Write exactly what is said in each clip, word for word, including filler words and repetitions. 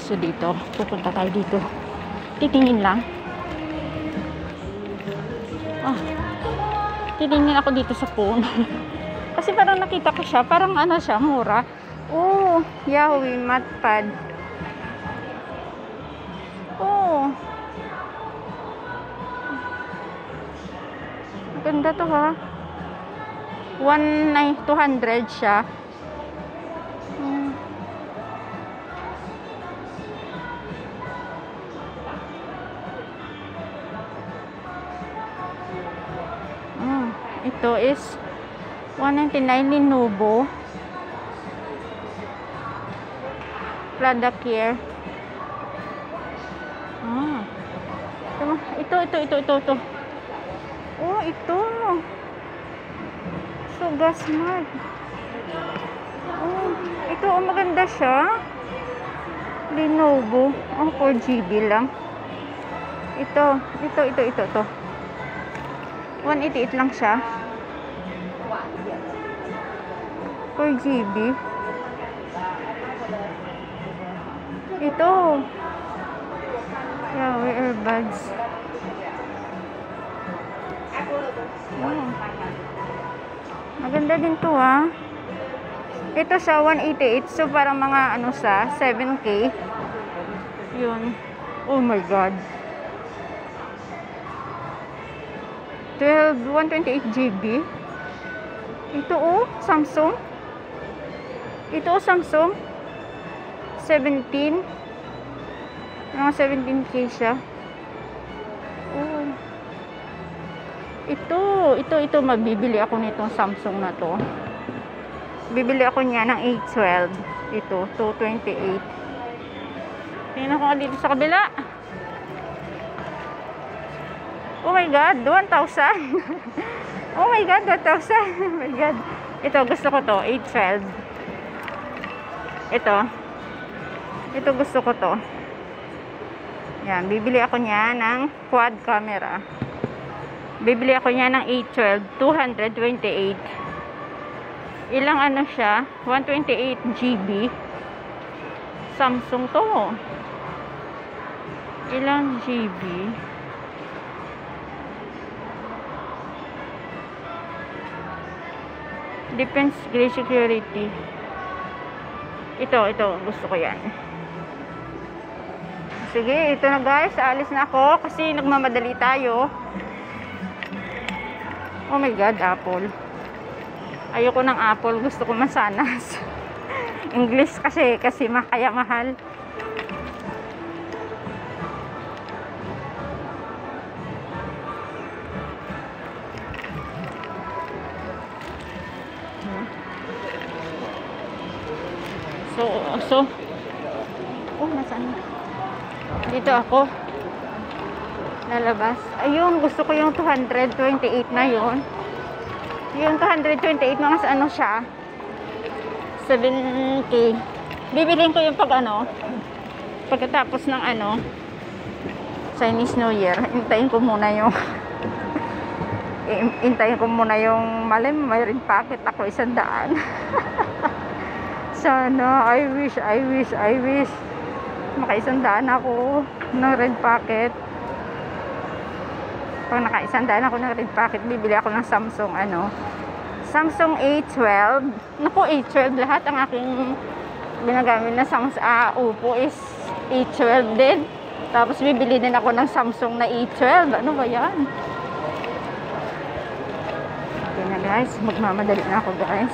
So dito, pupunta tayo dito. Titingin lang. Ah, titingin ako dito sa phone. Kasi parang nakita ko siya, parang ano siya, mura. Oh, Yahweh mat pad. Oh. Ganda to ha. one nine two hundred siya. Hmm. Hmm. Ito is one ninety-nine Lenovo. Prada Care. Ah. Ito, ito, ito, ito, ito. Oh, ito. Suga Smart. Oh, ito, oh, maganda siya. Lenovo. Oh, four G B lang. Ito, ito, ito, ito, ito. one eighty-eight lang siya. four G B. Ito. Yahweh earbuds. Wow. Maganda din to ha. Ito sa one eighty-eight. So parang mga ano sa seven K. Yun. Oh my god. twelve, one twenty-eight G B. Ito oh, Samsung. Ito oh, Samsung. seventeen. Mga seventeen K siya. Oh. Ito, ito, ito, mabibili ako nitong Samsung na to. Bibili ako niya ng A twelve. Ito, two twenty-eight. Tingnan ko nga dito sa kabila. Oh my god, one thousand. Oh my god, one thousand. Oh my god. Ito, gusto ko to, A twelve. Ito. Ito gusto ko to. Yan, bibili ako niya ng quad camera. Bibili ako niya ng A twelve, two twenty-eight. Ilang ano siya? one twenty-eight G B. Samsung to. Ilang G B? Defense Grade Security. Ito, ito. Gusto ko yan. Sige, ito na guys. Alis na ako kasi nagmamadali tayo. Oh my god, Apple. Ayoko ng Apple. Gusto ko mansanas. English kasi, kasi kaya mahal. So, so, oh, nasaan? Dito ako. Lalabas. Ayun, gusto ko yung two twenty-eight na yun. Yung two twenty-eight, mga sa ano siya? seven K. Bibilin ko yung pag ano, pagkatapos ng ano, Chinese New Year. Hintayin ko muna yung, hintayin ko muna yung malim, may ring packet ako isang daan. Sana, I wish, I wish, I wish makaisandaan ako ng red packet. Pag nakaisandaan ako ng red packet, bibili ako ng Samsung ano, Samsung A twelve. Naku, A twelve lahat ang aking ginagamit na Samsung. Ah, Oppo is A twelve din. Tapos bibili din ako ng Samsung na A twelve. Ano ba yan? Okay na guys, magmamadali na ako guys.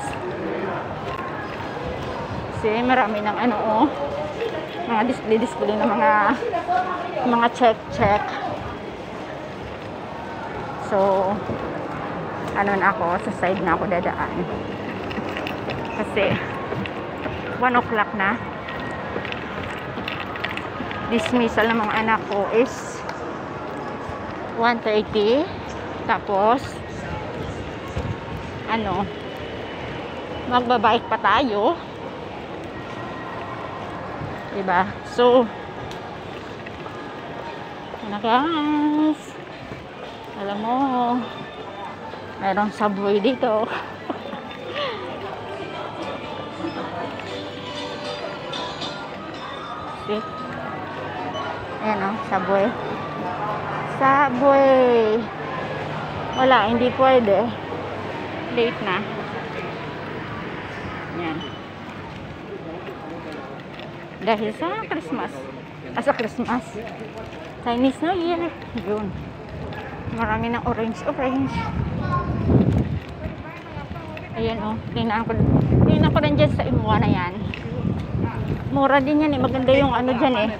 Kasi marami ng ano oh, mga display-display ng mga mga check-check. So, ano na ako, sa side na ako dadaan. Kasi, one o'clock na. Dismissal ng mga anak ko is one thirty. Tapos, ano, magbabike pa tayo. Diba? So, ano guys, alam mo, mayroong subway dito. kasi. Ayan o, Subway. Subway. Wala, hindi pwede. Late na. Ayan. Dahil sa Christmas. Ah, sa Christmas. Chinese New Year. Yun. Marami ng orange-orange. Ayan o. Tingnan ko. Tingnan ko rin dyan sa Imuha na yan. Mura din yan eh. Maganda yung ano dyan eh.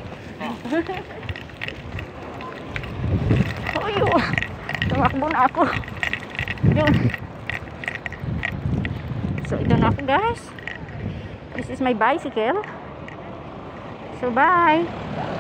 Uy, tumakbo na ako. Yun. So, ito na ako guys. This is my bicycle. So, bye.